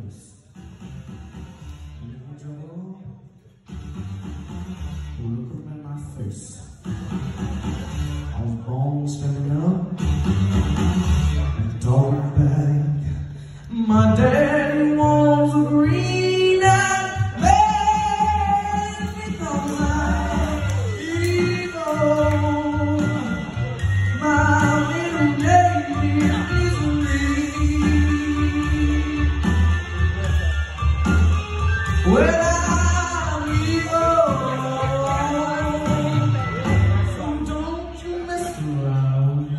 face. Look at my face. I was born standing up and talking back. My daddy was a green-eyed man because I'm evil. My middle name is Lee. Well, I'm evil, so don't you mess around.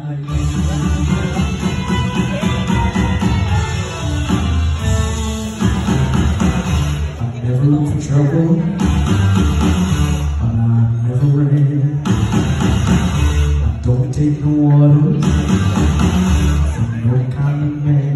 I never look for trouble, and I never ran. I don't take no orders from no kind of man.